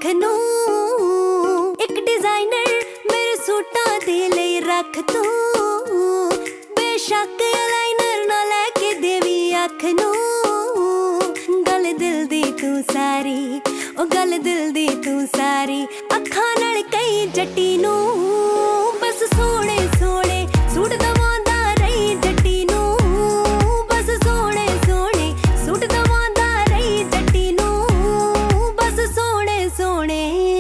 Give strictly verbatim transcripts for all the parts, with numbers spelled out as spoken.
अख नू। एक डिजाइनर मेरे सूटां दे लई रख तू, बेशक लाइनर ना लैके देवी अख नू। गल दिल दी तू सारी, ओ गल दिल दी तू सारी, अखां नाल कई जट्टी नू। बस सोहणे सोहणे सूट दवांदा रही जट्टी नू, बस सोहणे सोहणे सूट दवांदा रही जट्टी नू, बस सोहणे सोहणे।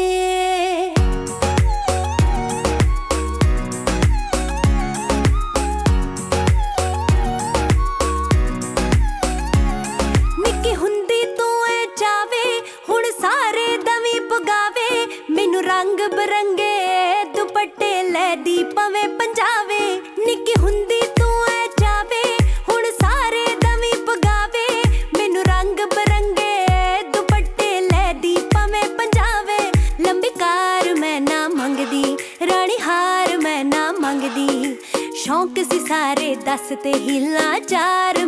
निक्की हुंदी तू ए चावे हुण सारे दवी पुगावे, मैनू रंग बरंगे दुपट्टे लैदी पवे पंजावे। निक्की हुंदी तू ए चावे हुण सारे दवी पुगावे, मैनू रंग बरंगे दुपट्टे लैदी पवे पंजावे। लंबी कार मैं ना मंगदी, रानी हार मैं ना मंगदी, शौक सी सारे दस ते हिला चार